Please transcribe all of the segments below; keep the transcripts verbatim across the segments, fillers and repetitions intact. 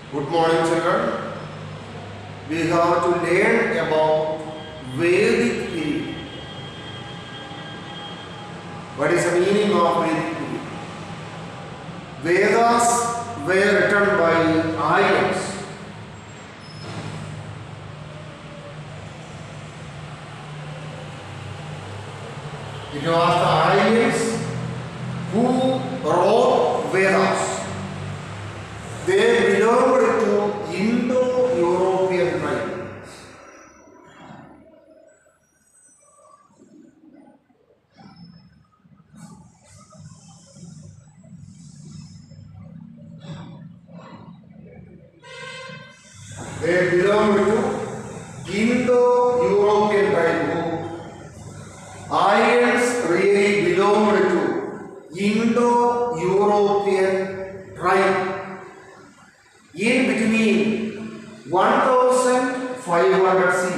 Good morning, children. We have to learn about Vedic period. What is the meaning of Vedic period? Vedas were written by Aryans. It was the Aryans who wrote Vedas. They belonged to Indo-European tribe. They belonged to Indo-European tribe. Aryans really belonged to Indo-European tribe. In between one thousand five hundred C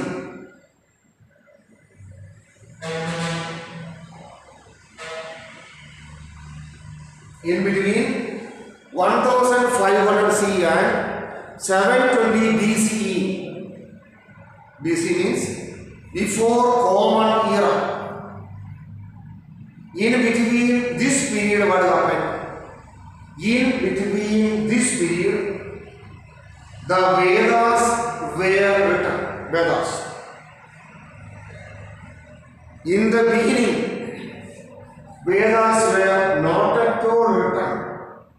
in between one thousand five hundred C and seven twenty B C E. B C means before Common Era. In between this period, what happened? In between this period, the Vedas were written. Vedas. In the beginning, Vedas were not at all written.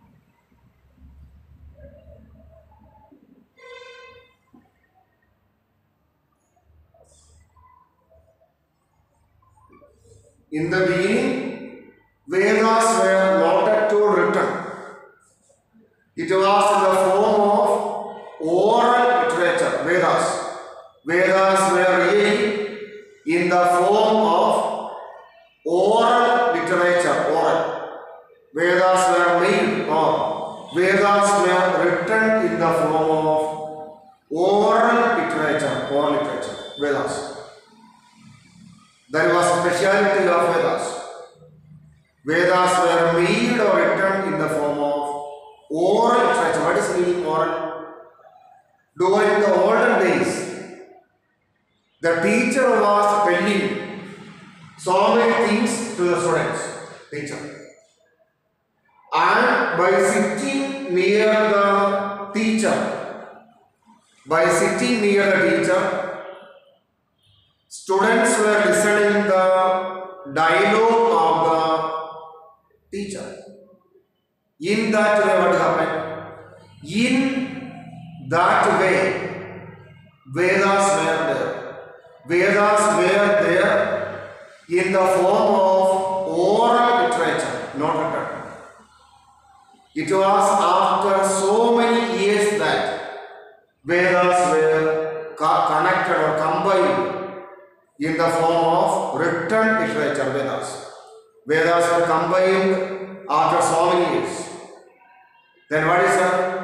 In the beginning, Vedas were not at all written. It was in the form of oral literature, Vedas. Vedas were really in the form of oral literature, oral. Vedas were made or Vedas were written in the form of oral literature, oral literature, Vedas. That was a speciality of Vedas. Vedas were made or written in the form of oral literature. What is meaning oral? During the olden days, the teacher was telling so many things to the students, teacher. And by sitting near the teacher, by sitting near the teacher, students were listening the dialogue of the teacher. In that way, what happened? In that way, Vedas were there. Vedas were there in the form of oral literature, not written. It was after so many years that Vedas were connected or combined in the form of written literature, Vedas. Vedas were combined after so many years. Then what is that?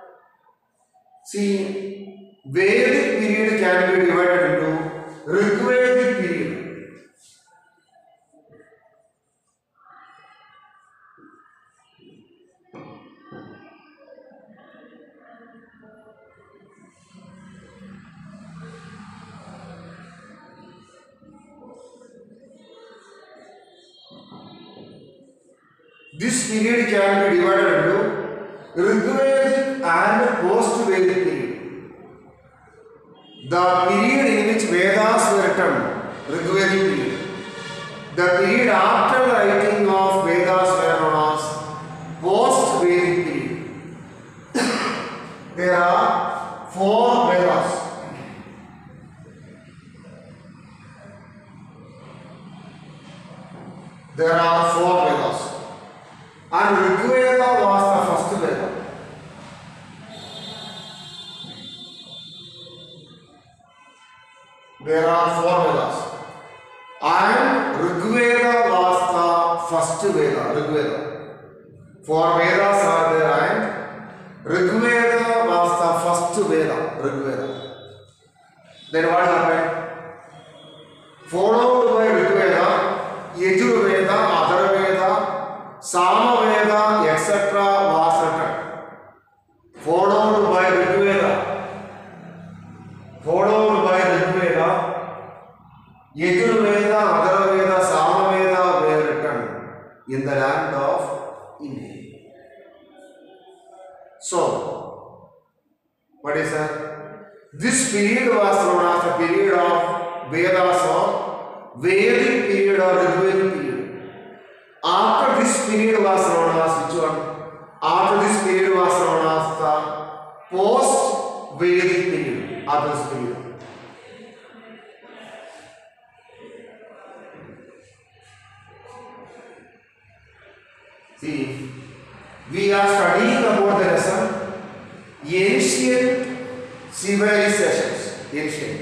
See, Vedic period can be divided into Rigvedic period. This period can be divided into Rigvedic and post-Vedic period. The period in which Vedas were written, Rigvedic period. The period after the writing of Vedas were known as post-Vedic period. There are four Vedas. There are four Vedas. And Rigveda was the first Veda. There are four Vedas. And Rigveda was the first Veda, Rigveda. Four Vedas are there and Rigveda was the first Veda, Rigveda. Then what happened? Followed by Rigveda, Yajurveda, Atharvaveda, Samaveda, et cetera was written. Followed by So, what is that? This period was known as the period of Vedas or Vedic period or Rigvedic period. After this period was known as which one? After this period was known as the post-Vedic period. After this period. See, we are studying about the lesson ancient civilizations. Ancient.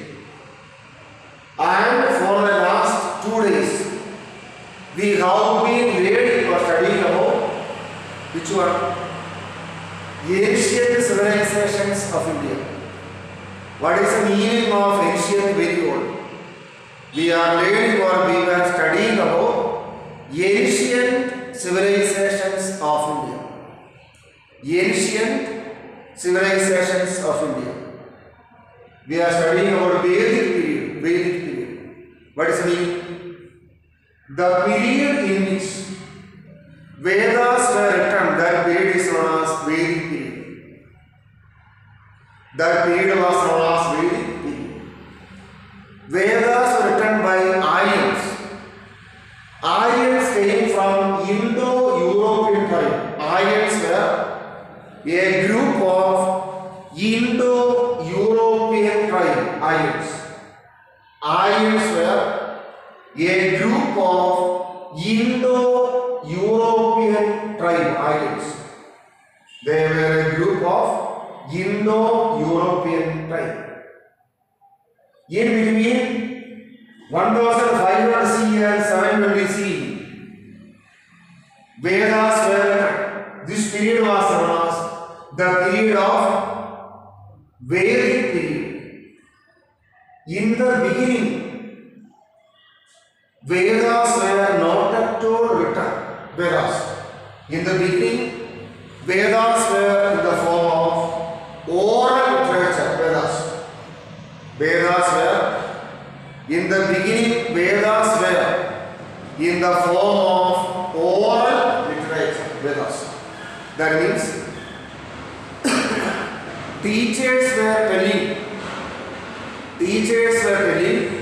And for the last two days, we have been reading or studying about which one? Ancient civilizations of India. What is the meaning of ancient, very old? We are learning or we are studying about ancient civilizations of India. Ancient civilizations of India. We are studying about Vedic period. Vedic period. What is the meaning? The period in which Vedas were written, that period is known as Vedic period. That period was known as Vedic period. Vedas were written by Aryans. Aryans came from Indo-European tribe. Aryans were a group of Indo-European tribe. Aryans. Aryans were a group of Indo-European tribe. Aryans. They were a group of Indo-European tribe. In between one thousand five hundred C E and seven hundred C, Vedas were written. This period was known as the period of Vedic period. In the beginning, Vedas were not at all written. Vedas. In the beginning, Vedas were in the form of oral literature. Vedas. Vedas were in the beginning. Vedas were in the form of oral literature. Vedas. That means teachers were telling, teachers were telling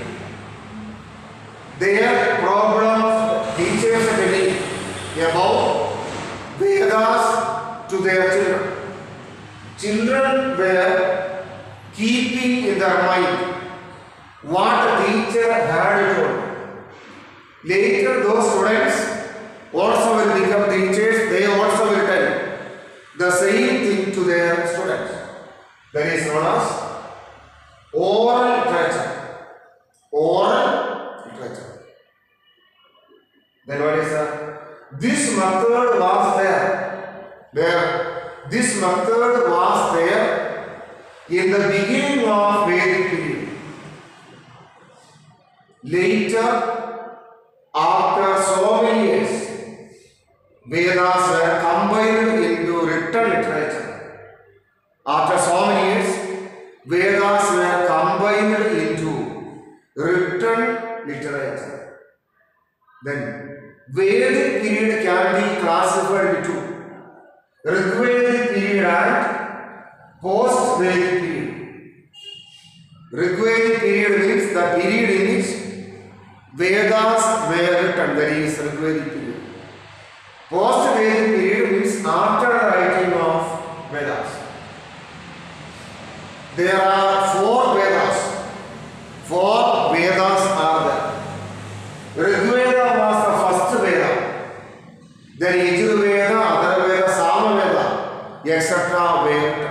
their problems, teachers were telling about Vedas to their children. Children were keeping in their mind what the teacher had told. Later those students also will become teachers, they also will tell the same thing to their students. That is known as oral literature. Oral literature. Then what is that? This method was there. There. This method was there in the beginning of Vedic period. Later, after so many years, Vedas were combined into written literature. After so many years, Vedas were combined into written literature. Then, Vedic period can be classified into Rigvedic period and post-Vedic period. Rigvedic period means the period in which Vedas were written, that is Rigvedic period. Post-Vedic period means after the writing of Vedas. There are four Vedas. Four Vedas are there. Rigveda was the first Veda. Then Yajurveda, Atharvaveda, Samaveda, et cetera were written.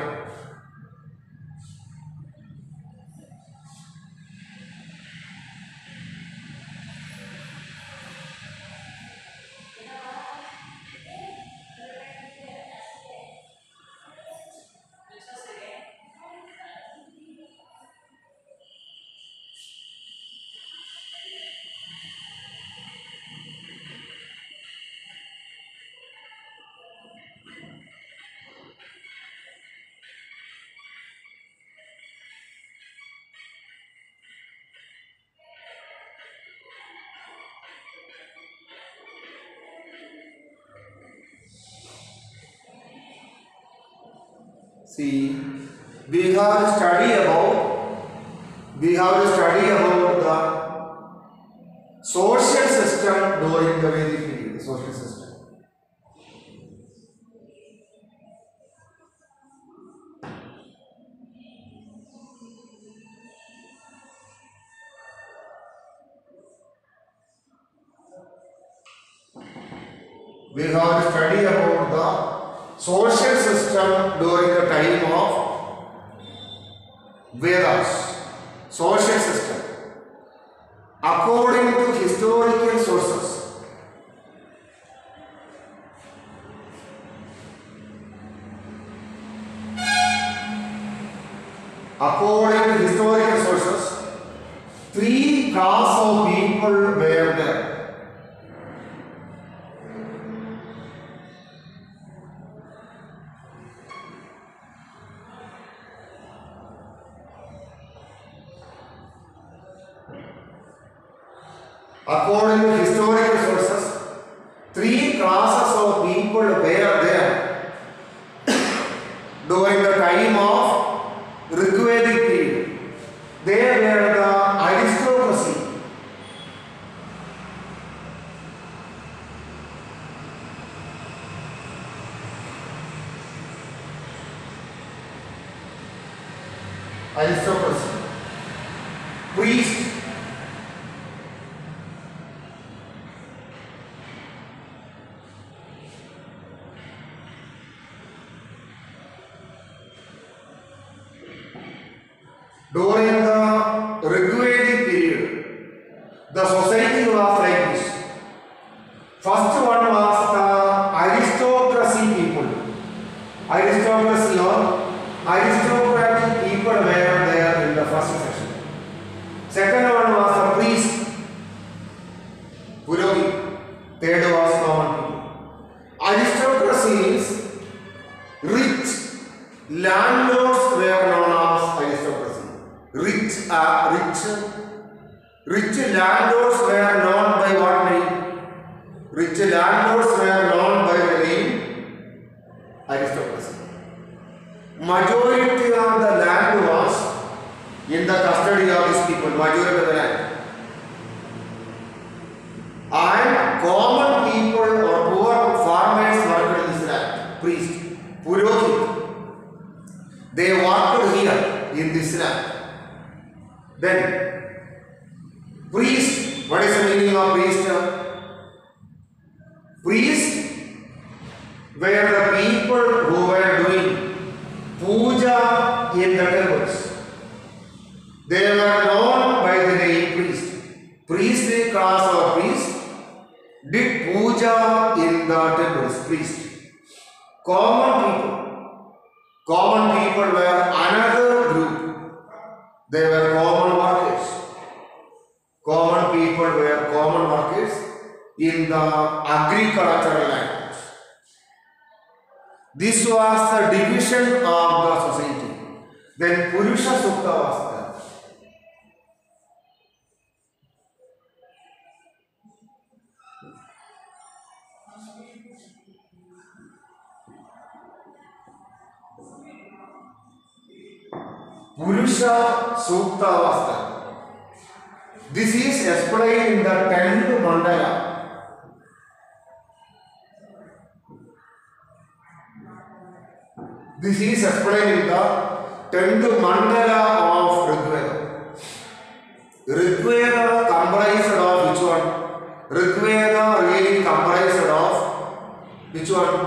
See, we have to study about we have to study about the social system during the Vedic period. The social system. We have to study about the social system during the time of Vedas. Social system. According to historical sources, according to historical sources, three castes of people were there. According to historical sources, three classes of people were there during the time of Rigvedic period. They were the aristocracy. Aristocracy. Priest. During the Rigvedic period, the society was like this. First one was the aristocracy people. Aristocracy or aristocratic people were there in the first section. Second one was the priest, Purohit. Third was common people. Aristocracy is rich. Landlords were known as aristocracy. Rich, uh, rich, rich landlords were known by what name? Rich landlords were known by the name aristocracy. Majority of the land was in the custody of these people. Majority of the land, and common people or poor farmers worked in this land. Priest, Purohit, they worked here in this land. Then, priest, what is the meaning of priest? Priest were the people who were doing puja in the temples. They were known by the name priest. Priestly class or priest did puja in the temples. Priest. Common people. Common people were another group. They were common workers. Common people were common workers in the agricultural lands. This was the division of the society. Then Purusha Sukta was there. Purusha Sukta was there. This is explained in the tenth mandala. This is explained in the tenth mandala of Rigveda. Rigveda comprised of which one? Rigveda really comprised of which one?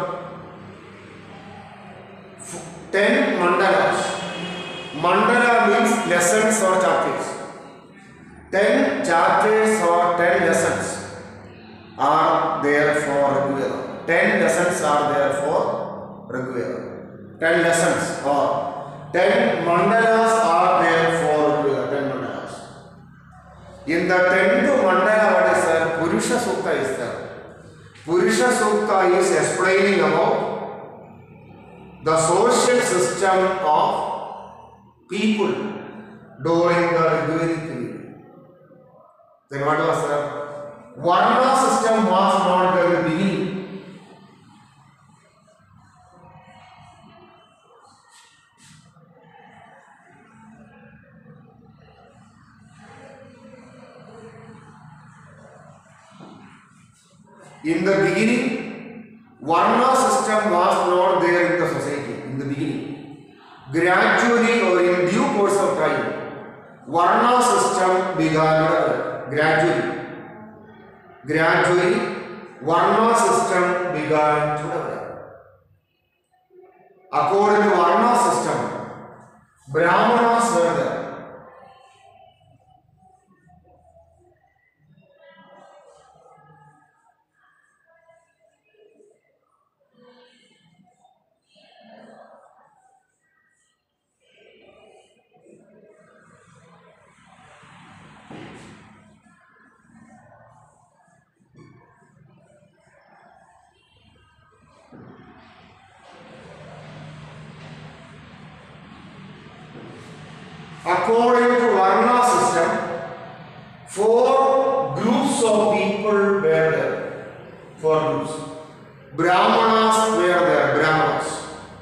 Ten mandalas. Mandala means lessons or chapters. Ten chapters or ten lessons are there for Rigveda. Ten lessons are there for Rigveda. Ten lessons or ten mandalas are there for Rigveda. Ten mandalas. In the tenth mandala, what is there? Purusha Sukta is there. Purusha Sukta is explaining about the social system of people during the Rigvedic period. Then what was that? Varna system was not there in the beginning. In the beginning, Varna system was not there in the society. In the beginning, gradually or in due course of time, Varna system began. Gradually, gradually, Varna system began to develop. According to Varna system, Brahmanas were there. According to Varna system, four groups of people were there. Four groups. Brahmanas were there. Brahmanas.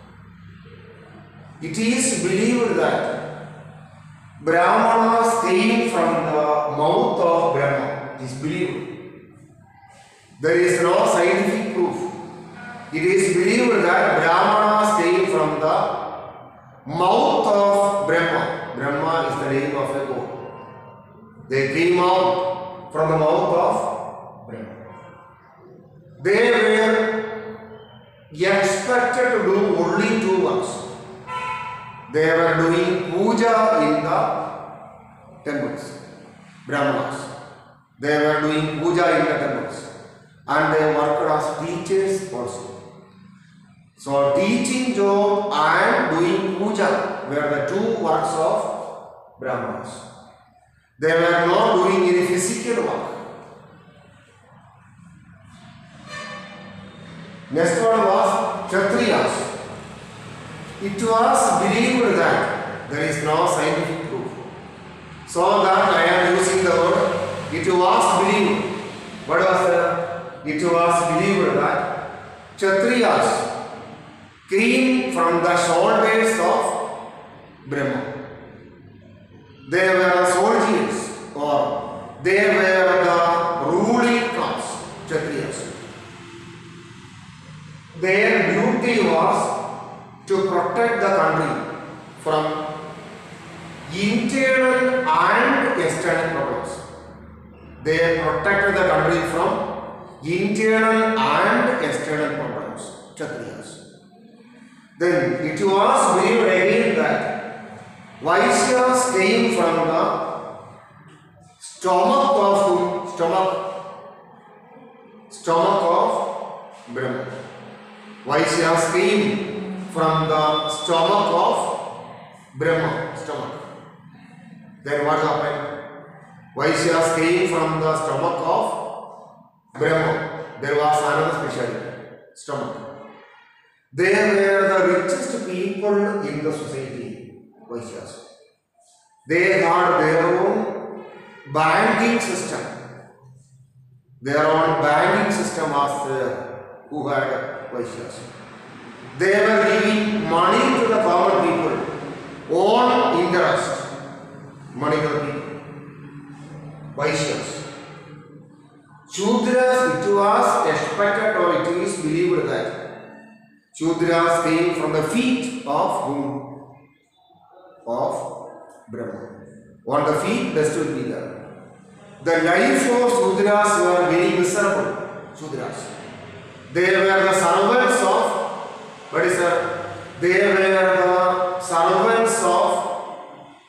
It is believed that Brahmanas came from the mouth of Brahma. It is believed. There is no scientific proof. It is believed that Brahmanas came from the mouth of Brahma. Brahma is the name of a god. They came out from the mouth of Brahma. They were expected to do only two works. They were doing puja in the temples. Brahmanas. They were doing puja in the temples. And they worked as teachers also. So teaching job and doing puja were the two works of Brahmanas. They were not doing any physical work. Next one was Kshatriyas. It was believed that there is no scientific proof. So that I am using the word, it was believed. What was the? It was believed that Kshatriyas came from the shoulders of Brahma. They were soldiers or they were the ruling class, Kshatriyas. Their duty was to protect the country from internal and external problems. They protected the country from internal and external problems, Kshatriyas. Then it was believed again that Vaishyas came from the stomach of whom? Stomach, stomach of Brahma. Vaishyas came from the stomach of Brahma. Stomach. Then what happened? Vaishyas came from the stomach of Brahma. There was another specialty. Stomach. They were the richest people in the society, Vaishyas. They had their own banking system. Their own banking system was there, who had Vaishyas. They were giving money to the common people, own interest, money to the people. Vaishyas. Shudras, it was expected or it is believed that Shudras came from the feet of whom? Of Brahma. On the feet, dust will be there. The life of Shudras were very miserable. Shudras. They were the servants of, what is that? They were the servants of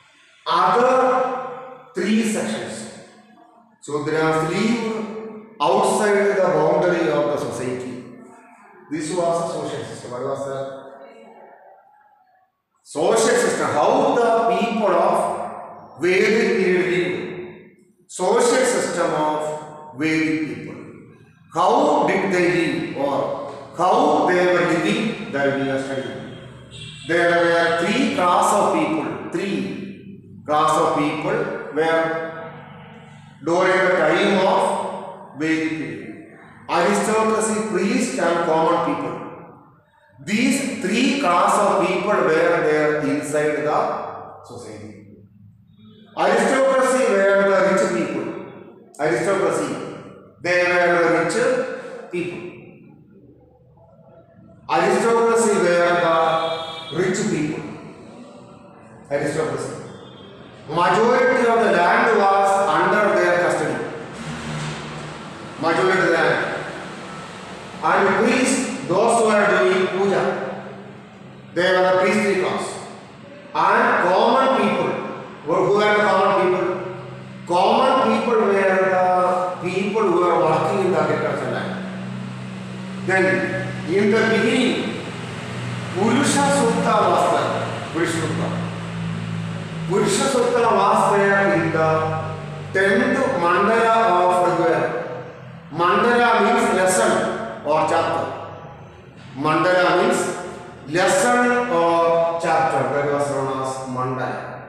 other three sections. Shudras live outside the boundary of the society. This was a social system. What was the social system? How the people of Vedic period lived. Social system of Vedic people. How did they live or how they were living? That we are studying. There were three class of people. Three class of people were during the time of Vedic period. Aristocracy, priests and common people. These three class of people were there inside the society. Aristocracy were the rich people. Aristocracy, they were the rich people. Aristocracy were the rich people. Aristocracy. Majority of the land was under their custody. Majority of the land. And priests, those who were doing puja, they were the priestly class. And common people, who were the common people? Common people were the people who were working in the agricultural land. Then, in the beginning, Purusha Sutta was there. Purusha Sutta. Purusha Sutta was there in the tenth mandala of Rigveda. Mandala means lesson or chapter. Mandala means lesson or chapter. That was known as mandala.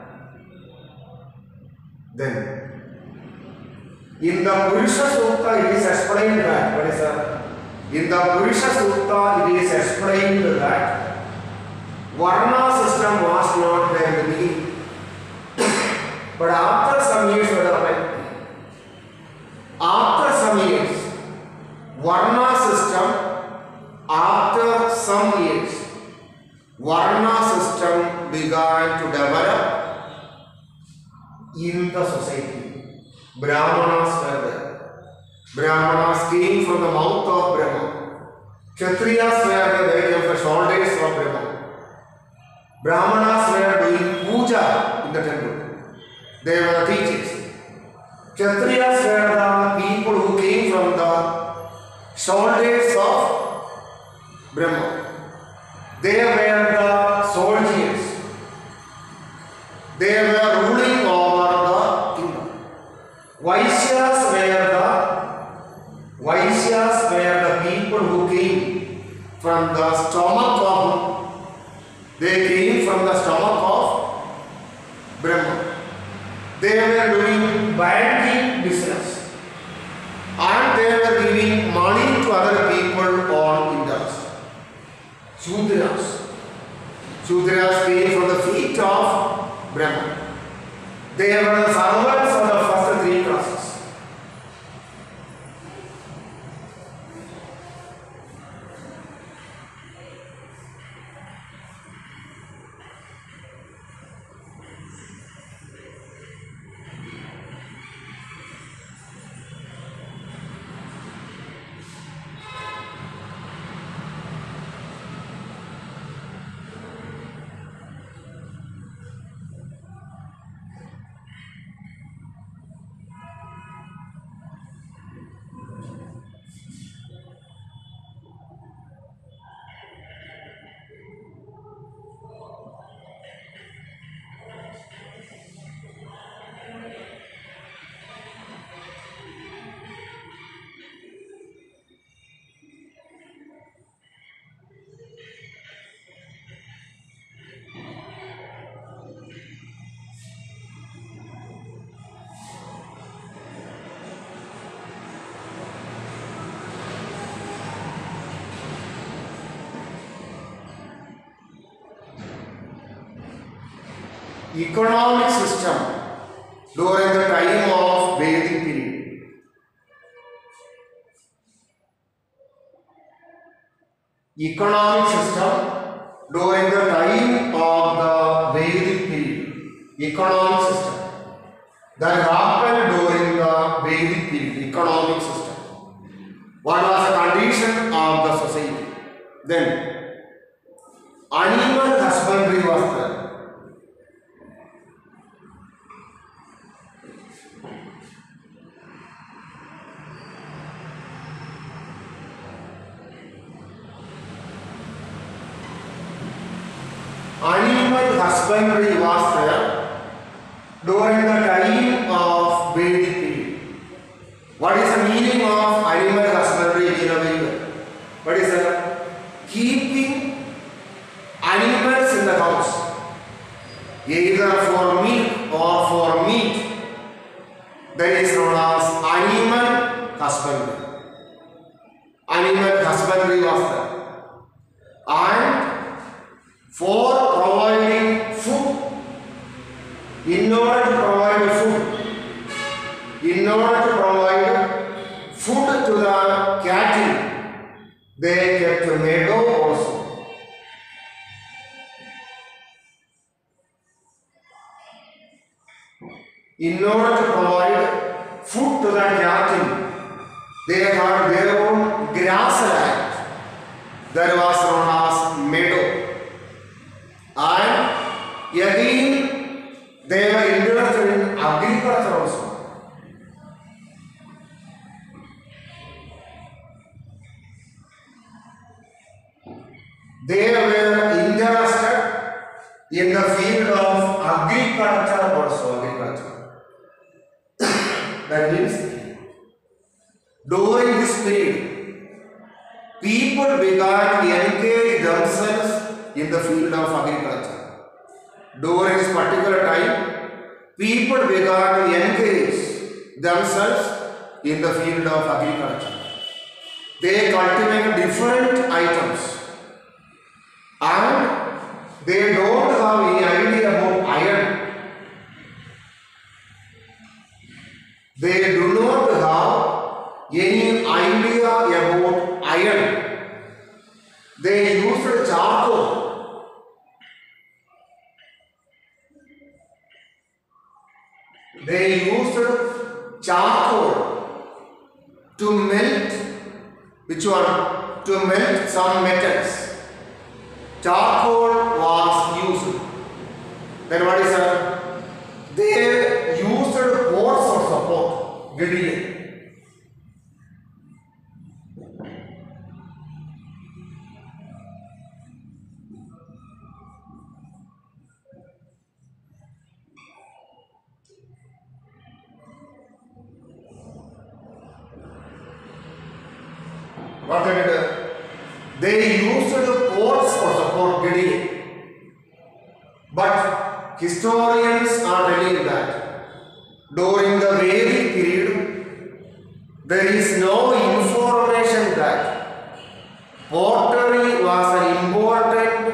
Then, in the Purusha Sutta, it is explained that, what is that? In the Purusha Sutta, it is explained that Varna system was not there in the beginning. But after some years, what happened? After some years, Varna system, after some years, Varna system began to develop in the society. Brahmanas were there. Brahmanas came from the mouth of Brahma. Kshatriyas were there, they came from the shoulders of Brahma. Brahmanas were doing puja in the temple. They were the teachers. Kshatriyas were the people who came from the shoulders of Brahma. They were the soldiers. They were ruling over the kingdom. Vaishyas were the Vaishyas were the people who came from the stomach of, they came from the stomach of Brahma. They were doing banking business and they were giving money to other people on interest. Shudras. Shudras came from the feet of Brahma. They were the servants of the first three classes. Economic system during the time of Vedic period. Economic system during the time of the Vedic period. Economic system that happened during the Vedic period. Economic system. What was the condition of the society? Then, animal husbandry was there. Animal husbandry was there during the time of Vedic period. What is the meaning of animal husbandry in a way? What is that? Keeping animals in the house, either for milk or for meat. That is known as animal husbandry. Animal husbandry was there. And for providing food, in order to provide food, in order to provide food to the cattle, in order to provide food to the cattle, they had their own grassland that was known as meadow. And again, they were interested in agriculture also. They were interested in the field of agriculture also. Agriculture. That means during this period, people began to engage themselves in the field of agriculture. During this particular time, people began to engage themselves in the field of agriculture. They cultivated different items. And they don't have any idea about iron. They do not have any idea about iron. They used charcoal. They used charcoal to melt, which one? To melt some metals. Charcoal was used. Then what is that? They used pots for support. Gideon. What did it? They used pots for support Gideon. But historians are telling that during the Vedic period, there is no information that pottery was an important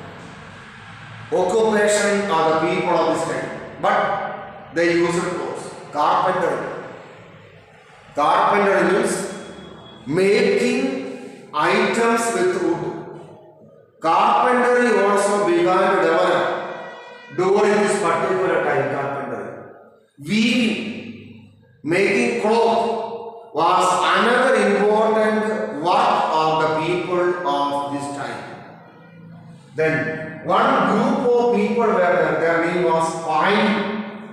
occupation of the people of this time. But they used pots. Carpentry. Carpentry means making items with wood. Carpentry also began to develop during this particular time. Carpentry. Weaving, making cloth was another important work of the people of this time. Then one group of people were there. Their name was Pine.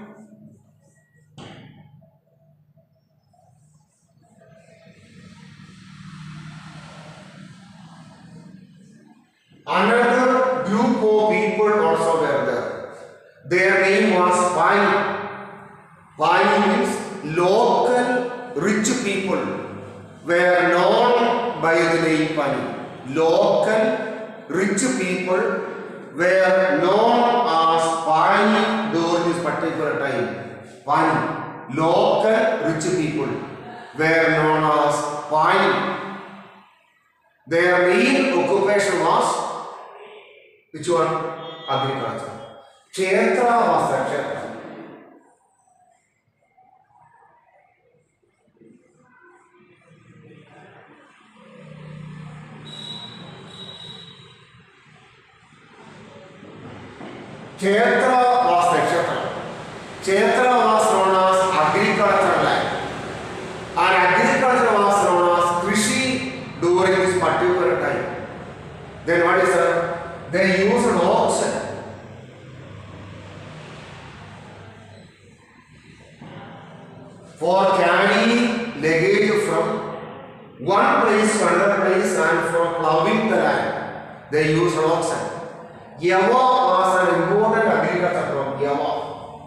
Another group of people also were there. Their name was Pine. Pine means local rich people were known by the name Pine. Local rich people were known as Pine during this particular time. Pine. Local rich people were known as Pine. Their main occupation was which one? Agriculture. Kshetra was the kshetra. Kshetra was the kshetra. Kshetra was known as agricultural land. And agriculture was known as Krishi during this particular time. Then what is that? They used an oxen. For carrying luggage from one place to another place and for plowing the land, they used an oxen. Yawa was an important agriculture from Yawa.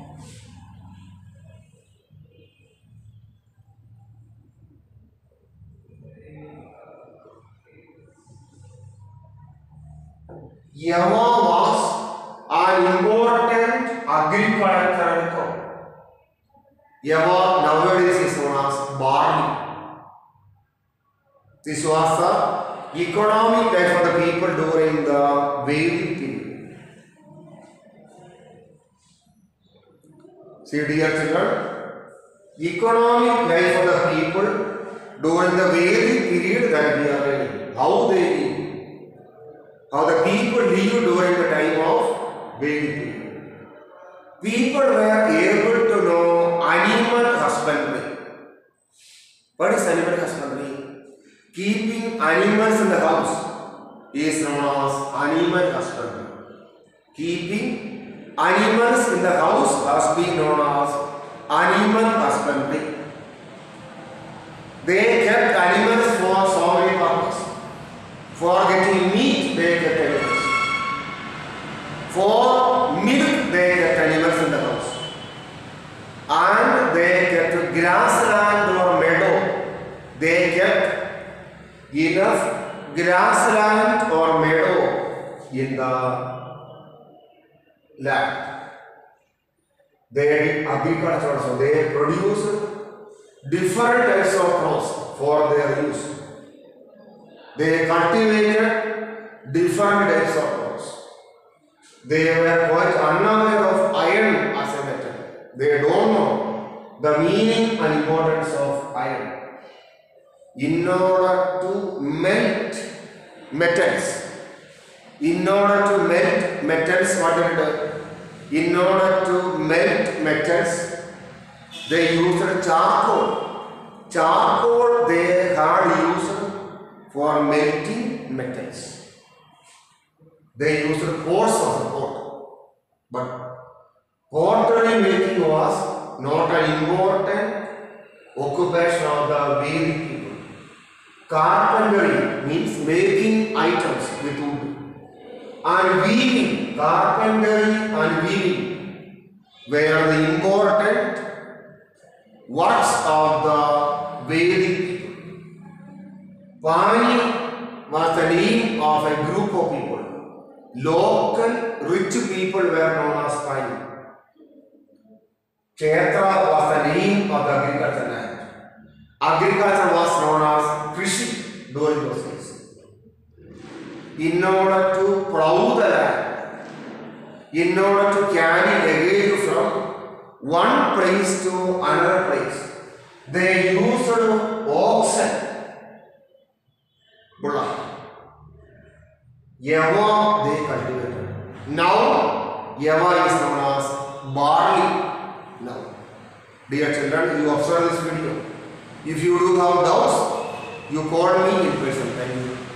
Yawa was an important agricultural crop. Yawa nowadays is known as barley. This was the economic life of the people during the Vedic period. See, dear children, economic life of the people during the Vedic period that we are reading. How they live. How the people lived during the time of Vedic period. People were able to know What is animal husbandry? Keeping animals in the house is known as animal husbandry. Keeping animals in the house has been known as animal husbandry. They kept animals for so many purposes. For getting meat, they kept animals. For milk, they kept animals in the house. And they kept grassland or meadow. They kept enough grassland or meadow in the land. They did agriculture also. They produced different types of crops for their use. They cultivated different types of crops. They were quite unaware of iron as a metal. They don't know the meaning and importance of iron. In order to melt metals, in order to melt metals, what did they do? In order to melt metals, they used charcoal. Charcoal they had used for melting metals. They used coals of the pot. But pottery making was not an important occupation of the Vedic people. Carpentry means making items with wood. And weaving, carpentry and weaving were the important works of the Vedic people. Pani was the name of a group of people. Local rich people were known as Pani. Kshetra was the name of the agriculture land. Agriculture was known as Krishi during those days. In order to plough the land, in order to carry luggage from one place to another place, they used oxen. Bullock. Yava they cultivated. Now, Yava is known as barley. Now, dear children, you observe this video. If you do have doubts, you call me in person. Thank you.